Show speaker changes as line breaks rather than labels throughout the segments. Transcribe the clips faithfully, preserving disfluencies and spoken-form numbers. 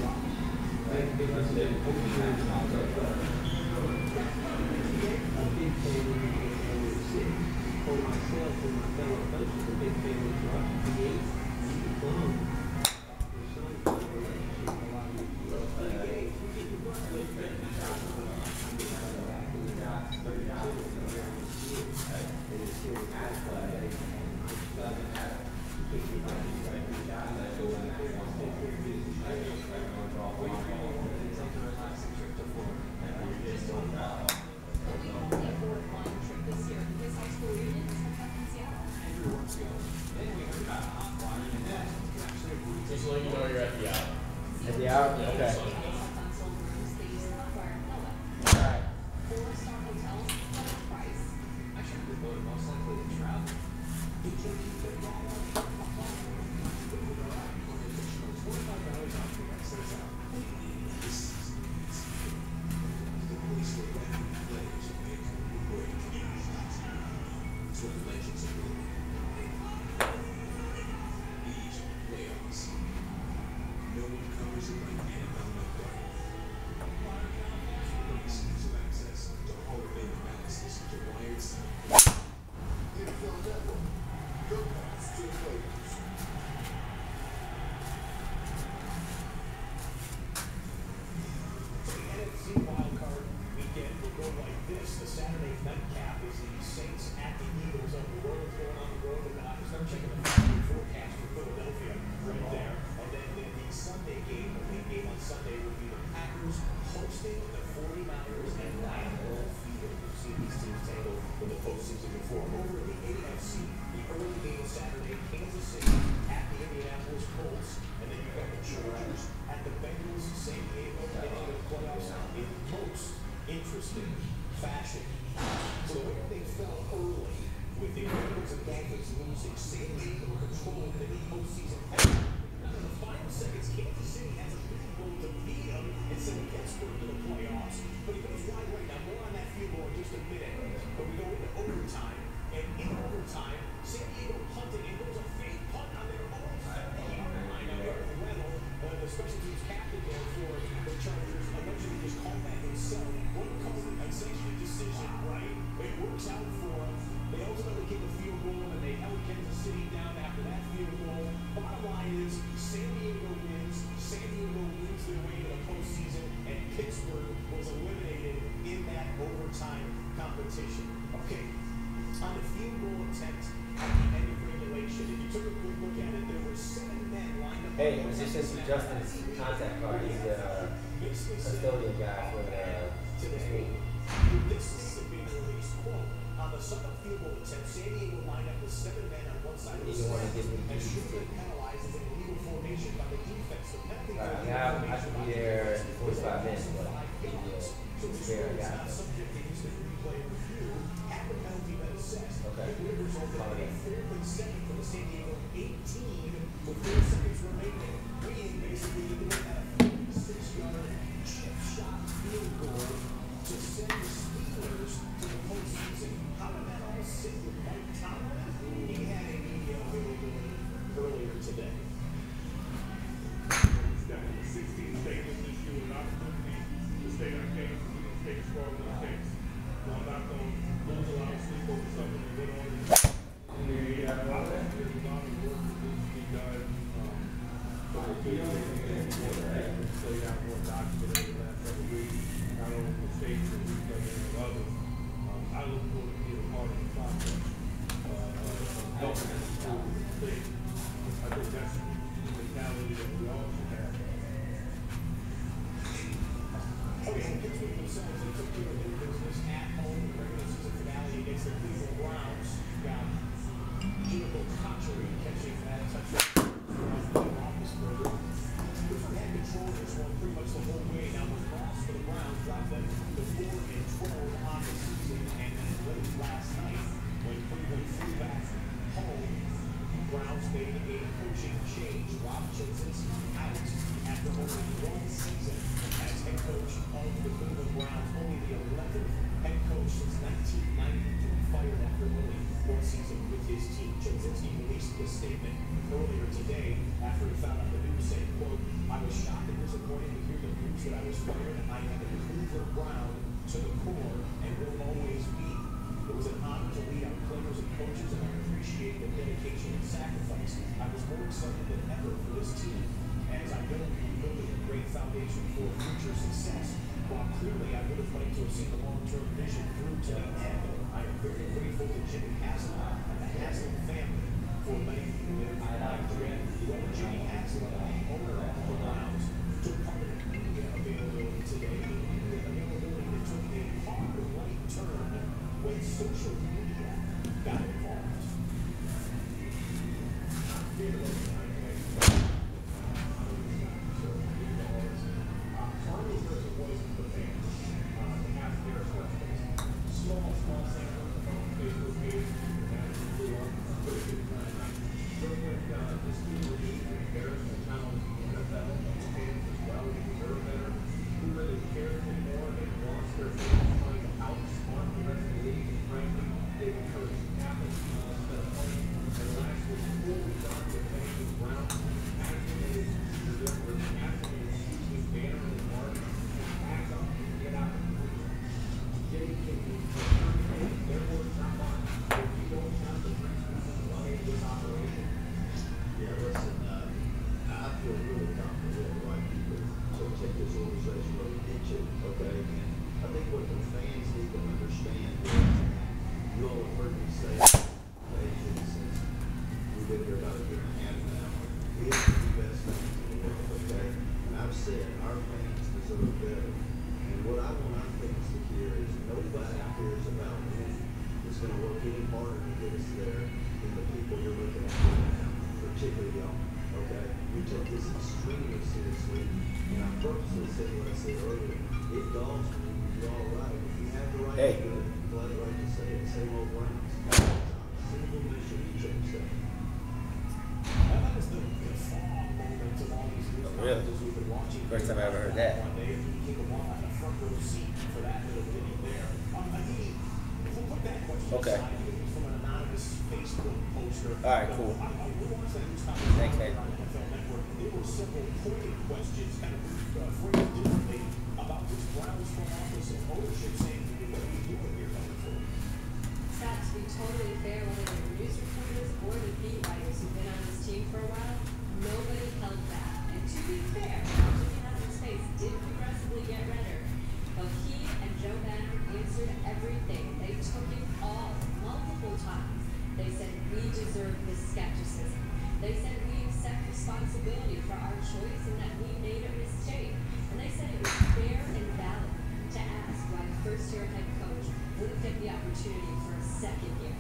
Just so you know you're at the out.
At the out? Okay. Alright. Hey, Musicians for Justice contact card. He's the uh, custodian guy for the team.
This is a big release quote. On the second field goal attempt, San Diego lined up with seven men on one side of the field and should have been penalized as an illegal formation by the defense. The penalty
Alright, now I should be there in forty-five minutes, but it's fair, I got it.
subject to instant replay review. Had the penalty been assessed,
Okay.
it would have resulted in a fourth and second for the San Diego eighteen with four seconds remaining. Green basically looking at a forty-six yard chip shot field goal to send the Steelers to the postseason. How did that all sit with Mike Tomlin? He had a media availability earlier today.
sixteen states this year with an opportunity to stay our case, to stay strong in our case. I'm not going to lose a lot of sleep over something that went on. Yeah, a lot of work that needs to be done. Um, so we're good at it. Stay down more documented the last couple of weeks. Not only the states that we've done and others. Um, I look forward to being a part of the process. Uh, uh, helping us to think. I think that's the mentality that we all should have.
Okay, Pittsburgh themselves, they took care of their business at home in the regular season finale against the Cleveland Browns. Got Jericho Cotchery catching that touchdown from Roethlisberger. Pittsburgh had control of this one pretty much the whole way. Now the loss for the Browns dropped them to four and twelve on the season, and then late last night when Cleveland flew back home, Browns made a coaching change. Rob Chilton's out after only one season as head coach of the Cleveland Browns, only the eleventh head coach since nineteen ninety to be fired after only one season with his team. Chilton released released a statement earlier today after he found out the news, saying, quote, I was shocked and disappointed to hear the news that I was fired. I am a Cleveland Brown to the core and will always be. It was an honor to lead our players and coaches, and I appreciate the dedication and sacrifice. I was more excited than ever for this team, as I know we're building a great foundation for future success. While clearly I would have liked to have seen the long-term vision through to the end, I am very grateful to Jimmy Haslam and the Haslam family for letting me live my dream. Well, Jimmy Haslam, the owner of the Browns, took part in the media availability today, the availability that took a hard right turn when social media got involved.
Small, small sample on Facebook page, and we are pretty good time. Real quick, uh, this team will be embarrassment challenge the N F L fans as well. They deserve better. Who really cares anymore? They've lost their fans trying to outsmart the rest of the league. And frankly, they've encouraged athletes to spend money. And last week, before we got to the Fantasy Brown, activated the difference, activated Steve Banner and Mark, and back up and get out of the league. Getting to the their words, not mine. If you don't have the principles running this operation,
Yeah, listen, uh, I feel really confident that the right people to take this organization where we need to, okay? And I think what the fans need to understand is, you all have heard me say it since we've been here about a year and a half now. We have the best fans in the world, okay? And I've said our fans deserve better. And what I want our fans to hear is nobody cares about winning. It's going to work any harder to get us there than the people you're looking at right now, particularly y'all, okay? We took this extremely seriously, and I purposely said what I said earlier. It galls me when you're all right. If you have the right
Hey.
to do it, you'll have the right to say it. Same old Browns. Single mission, you change that.
Well, that was the, the fall moment of all these news
Really?
conferences we've been watching.
First time I ever heard that.
One day, and he came along on a front row seat for that little video there. Um, I mean, we'll put that question
Okay.
aside. It was from an anonymous Facebook poster.
All right, cool.
I, I, we watched that news conference
Thanks, man.
on N F L Network. There were several pointed questions, kind of uh, phrased differently, about this Browns front office and ownership, saying, what are we doing here going forward?
Scott, to be totally fair, whether they're news reporters or the beat writers who've been on this team for a while, nobody held back. And to be fair, Jimmy Haslam's face did progressively get redder, but he and Joe Banner answered everything. They took it all, multiple times. They said, we deserve this skepticism. They said, we accept responsibility for our choice and that we made a mistake. And they said it was fair and valid to ask why a first-year head coach wouldn't get the opportunity for a second year.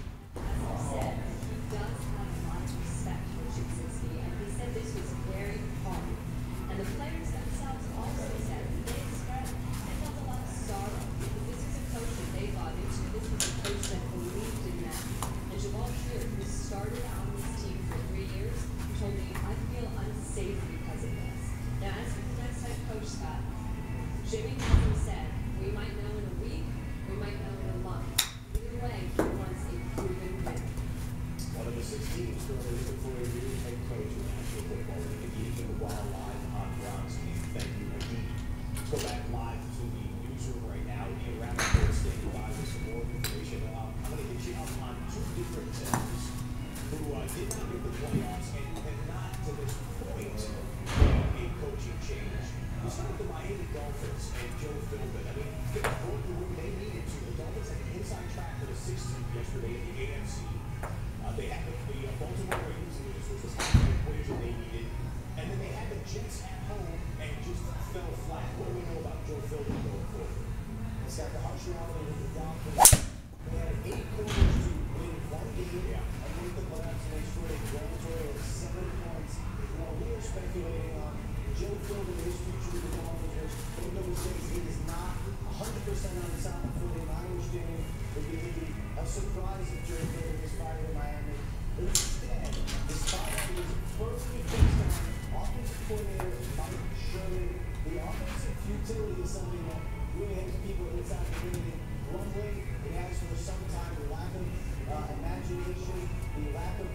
As I said, he does have a lot of respect for Chipsinski, and he said this was very hard. And the players themselves also said that they expressed they felt a lot of sorrow because this is a coach that they bought into. This was a coach that believed in them. And Jamal Sheard, who started on this team for three years, told me, I feel unsafe because of this. Now, as for the next head coach, Scott, Jimmy Haslam said, we might know in a week, we might know in a month. Either way, he wants a proven winner.
One of the six teams currently looking for a new head coach in the National Football League. Again, you can wild live on Browns team. Thank you, Indeed. Let's go back live to the newsroom right now. Ian Rappaport standing by with some more information. Um, I'm going to get you up on two different teams who uh, did not make the playoffs and have not, to this point, made a coaching change. We start with the Miami Dolphins and Joe Philbin. I mean, they were going through what they needed to. The Dolphins had an inside track for the sixth seed yesterday in the A F C. Uh, they had the, the uh, Baltimore Ravens lose, which was half the equation they needed. And then they had the Jets at home and just fell flat. What do we know about Joe Philbin going forward? It's got the harsh reality with the Dolphins. They had eight quarters to win one game yeah. and make the playoffs, and they scored a grand total of seven points. Now, we are speculating on Joe Philbin, his future with the Dolphins, which, make no mistakes, he is not one hundred percent on the sound footing. I understand it would be a surprise if Joe Philbin is fired in Miami. But instead, the spotlight is firmly fixed on offensive coordinator Mike Sherman. The offensive futility is something that really has people inside the building grumbling. It has for some time the lack of uh, imagination, the lack of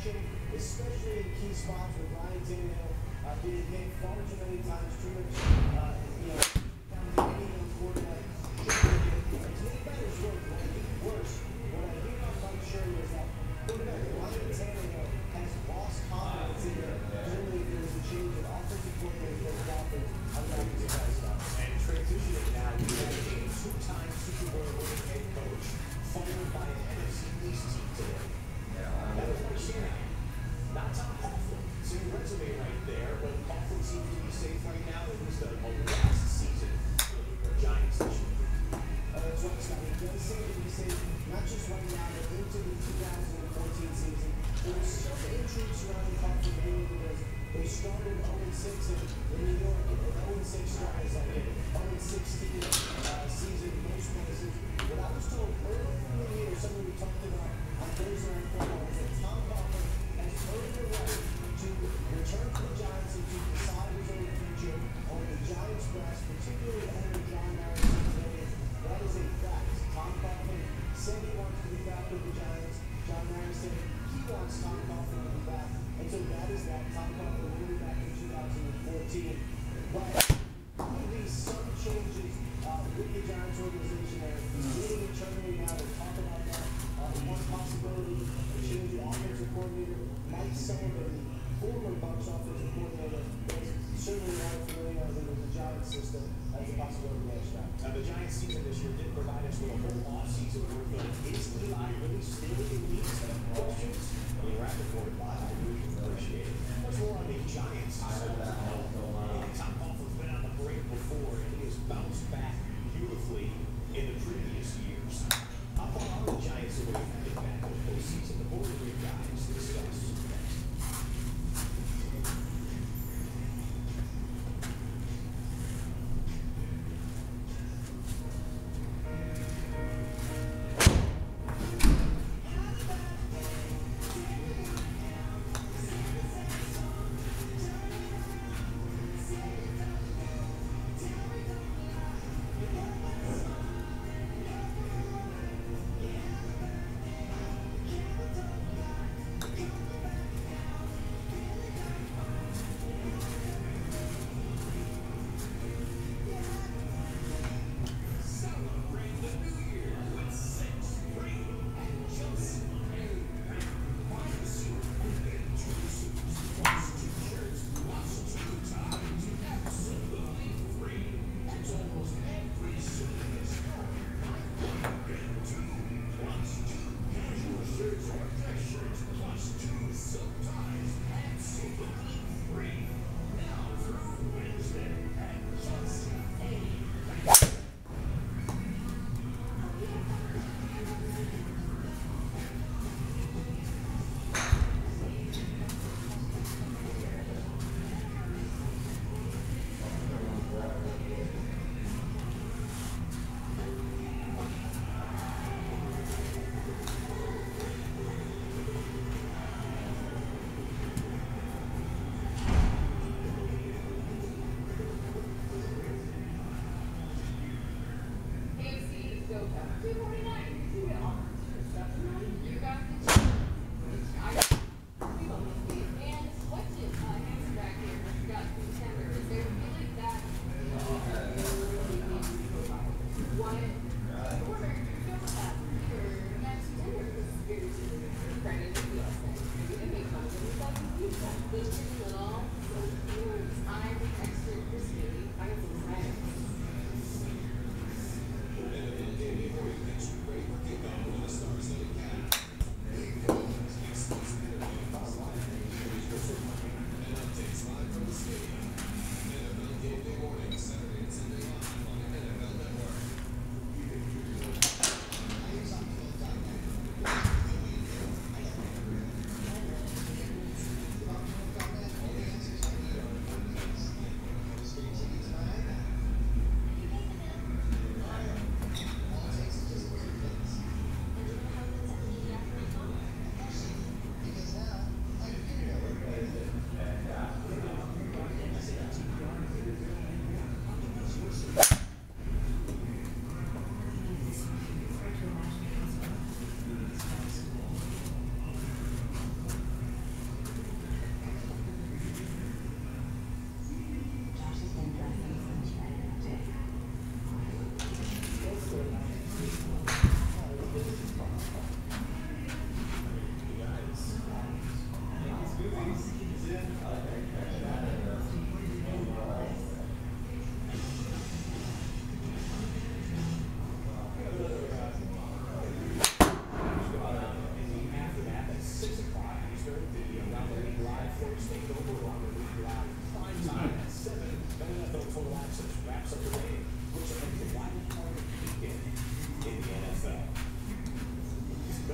production, especially in key spots with Ryan Tannehill uh, being hit far too many times, too much, uh, you know, down to any young quarterback. And to make matters worse, what I hear worse, what I hear on Mike Shurmur is that quarterback Ryan Tannehill has lost confidence in their ability if there was a change in offensive coordinator for the Dolphins. I'm not going to surprise stuff.
And transitioning now, we have a two-time Super Bowl winning head coach fired by an N F C East team today. That was Mike Shanahan, not Tom Coughlin. So your resume right there, but Coughlin seems to be safe right now, at least a, a last season for the Giants this year.
Uh, that's right, Scott. It does seem to be safe, not just right now, but into the two thousand fourteen season. There was some intrigue surrounding Coughlin mainly because they started oh and six in, in New York, and an oh and six start is like an oh and sixteen uh, season in most places. What I was told earlier in the year, something we talked about on Thursday Night Football, is that Tom Coughlin has earned the right to return to the Giants and to decide his own future on the Giants' brass, particularly owner John Harrison today. That is a fact. Tom Coughlin said he wants to be back with the Giants. John Harrison, he wants Tom Coughlin to be back. And so that is that. Tom Coughlin will be back in two thousand fourteen. But there will be some changes uh, with the Giants organization. They're meeting internally now to talk about that. Uh, one possibility to change the offensive coordinator. Mike Sullivan, former Bucs offensive coordinator, is certainly not familiar with the Giants system as a possibility next time.
Now, the Giants season this year did provide us with a whole offseason worth of is Eli really still elite? Questions? I mean, Rappaport live, we can appreciate it. Much more on the Giants. Tom Coughlin's been on the break before, and he has bounced back beautifully in the previous years. How far are the Giants away from getting back to the postseason? The Board of Great Guys discuss.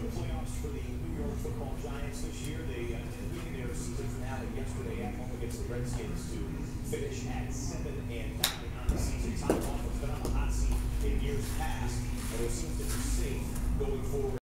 the playoffs for the New York Football Giants this year. They uh, did win their season finale yesterday at home against the Redskins to finish at seven and nine on the season. Tom Coughlin's been on the hot seat in years past, and it seems to be safe going forward.